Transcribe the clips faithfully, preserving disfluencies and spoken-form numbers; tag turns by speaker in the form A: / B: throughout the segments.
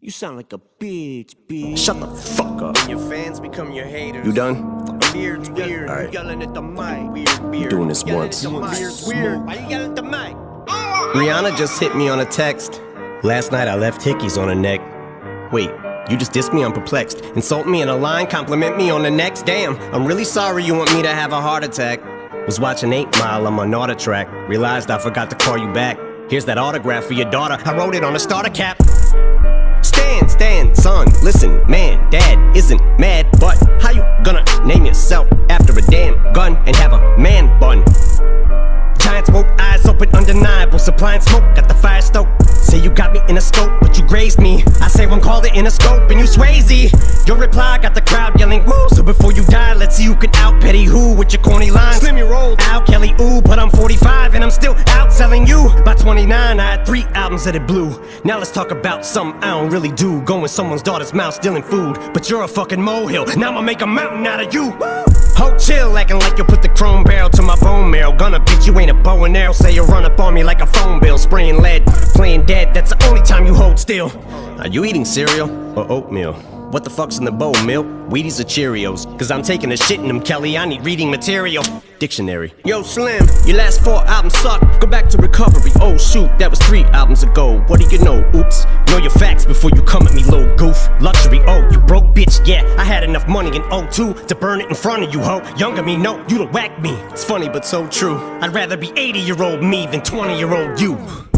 A: You sound like a bitch, bitch.
B: Shut the fuck up.
A: Your fans become your haters.
B: You done?
A: Beard's weird.
B: All right.
A: You yelling at the mic. Weird, beard.
B: doing this
A: Yelling
B: once.
A: at the mic. Beard's weird. Why you yelling at the mic?
B: Rihanna just hit me on a text. Last night I left hickeys on her neck. Wait, you just dissed me? I'm perplexed. Insult me in a line, compliment me on the next. Damn, I'm really sorry you want me to have a heart attack. Was watching eight mile, I'm on auto track. Realized I forgot to call you back. Here's that autograph for your daughter. I wrote it on a starter cap. Stand, stand, son, listen, man, dad isn't mad, but how you gonna name yourself after a damn gun and have a man bun? Giant smoke, eyes open, undeniable, supplying smoke, got the fire stoked. Say you got me in a scope, but you grazed me. I say one called it in a scope, and you Swayze. Your reply got the crowd yelling, woo. So before you die, let's see who can out petty who with your corny lines. Slim your roll, Al Kelly, ooh, but I'm forty-five and I'm still out selling you. By twenty-nine, I had three albums that it blew. Now let's talk about something I don't really do. Going someone's daughter's mouth, stealing food, but you're a fucking molehill. Now I'ma make a mountain out of you. Woo. Ho, chill, acting like you'll put the chrome barrel to my bone marrow. Gonna bitch, you ain't a bow and arrow. Say you run up on me like a phone bill. Spraying lead, playing dead, that's the only time you hold still. Are you eating cereal or oatmeal? What the fuck's in the bowl, milk? Wheaties or Cheerios? Cause I'm taking a shit in them, Kelly, I need reading material. Dictionary. Yo, Slim, your last four albums suck. Go back to recovery. Oh shoot, that was three albums ago. What do you know? Oops. Know your facts before you come at me, little goof. Luxury, oh, you broke bitch, yeah. I had enough money in oh two to burn it in front of you, ho. Younger me, no, you'd have whacked me. It's funny but so true. I'd rather be eighty year old me than twenty year old you.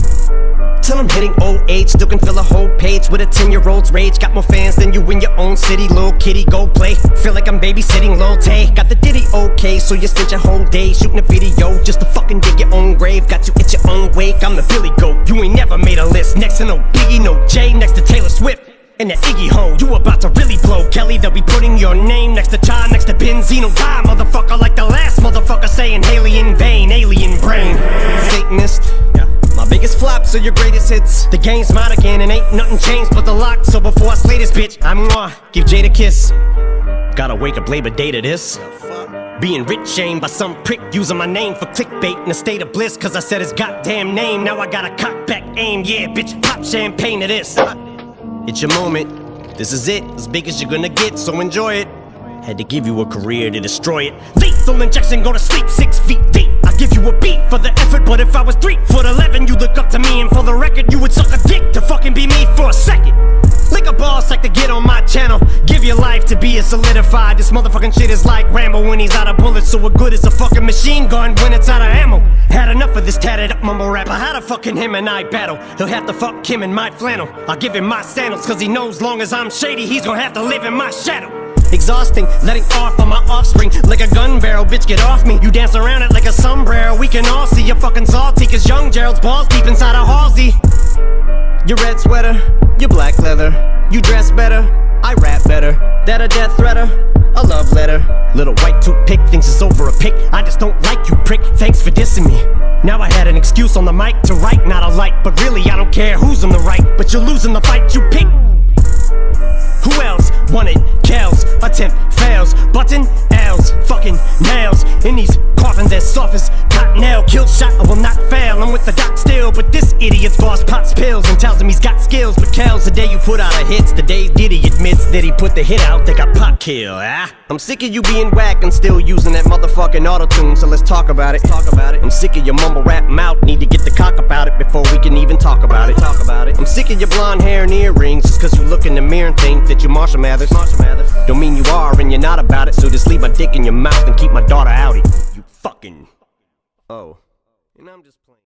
B: Till I'm hitting old age, still can fill a whole page with a ten year old's rage. Got more fans than you in your own city, little kitty, go play. Feel like I'm babysitting Lil Tay. Got the ditty okay, so you spent your whole day shooting a video just to fucking dig your own grave. Got you at your own wake, I'm the Billy Goat. You ain't never made a list, next to no Biggie, no Jay, next to Taylor Swift. And that Iggy ho, you about to really blow, Kelly. They'll be putting your name next to John, next to Benzino. Die, motherfucker, like the last motherfucker saying Haley in vain, alien brain. Satanist. My biggest flops are your greatest hits. The game's mine again and ain't nothing changed but the lock. So before I slay this bitch, I'm gonna give Jade a kiss. Gotta wake up Labor Day to this. Being rich shamed by some prick using my name for clickbait in a state of bliss. Cause I said his goddamn name, now I gotta cock back aim. Yeah, bitch, pop champagne to this. It's your moment, this is it, as big as you're gonna get, so enjoy it. Had to give you a career to destroy it. Lethal injection, go to sleep six feet deep. I give you a beat for the effort, but if I was three foot eleven, you look up to me, and for the record, you would suck a dick to fucking be me for a second. Lick a ball sack to get on my channel. Give your life to be a solidified. This motherfucking shit is like Rambo when he's out of bullets, so what good is a fucking machine gun when it's out of ammo? Had enough of this tatted up mumble rapper. How the fucking him and I battle? He'll have to fuck him in my flannel. I'll give him my sandals, cause he knows long as I'm shady, he's gonna have to live in my shadow. Exhausting, letting off on my offspring like a gun barrel, bitch get off me. You dance around it like a sombrero. We can all see you're fucking salty, cause young Gerald's balls deep inside a Halsey. Your red sweater, your black leather. You dress better, I rap better. That a death threater, a love letter. Little white toothpick thinks it's over a pick. I just don't like you, prick, thanks for dissing me. Now I had an excuse on the mic to write, not a light. But really I don't care who's on the right, but you're losing the fight you pick. Who else wanted Kells? Attempt fails, button L's, fucking nails in these coffins as soft as cottonelle. Kill shot, I will not fail. I'm with the doc still, but this idiot's boss pops pills and tells him he's got skills. But Kells, the day you put out a hits, the day Diddy admits that he put the hit out, they got pop kill. Ah, I'm sick of you being whack and still using that motherfucking auto-tune. So let's talk about it. Talk about it. I'm sick of your mumble rap mouth. Need to get the cock about it before we can even talk about it. Talk about it. I'm sick of your blonde hair and earrings just cause you look in the mirror and think that you Marshall Mathers. Marshall Mathers. Don't mean you are and you're not about it, so just leave my dick in your mouth and keep my daughter outie. You fucking... Oh. And I'm just playing.